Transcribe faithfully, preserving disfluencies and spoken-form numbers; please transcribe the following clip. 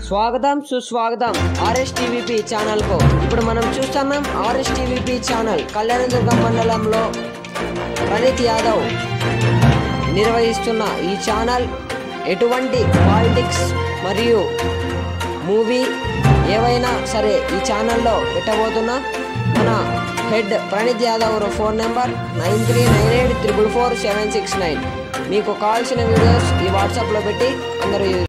స్వాగతం సుస్వాగతం RS TVP channel కు। ఇప్పుడు మనం చూస్తున్నాం ఆర్ఎస్ టీవీపీ ఛానల్ కళ్యాణదుర్గం మండలంలో ప్రణీత్ యాదవ్ నిర్వహిస్తున్న ఈ ఛానల్ ఎటువంటి పాలిటిక్స్ మరియు మూవీ ఏవైనా సరే ఈ ఛానల్లో పెట్టబోతున్నా। మన head Praneeth Yadav phone number nine three nine eight triple four seven six nine. మీకు కావాల్సిన వీడియోస్ ఈ వాట్సాప్లో పెట్టి అందరూ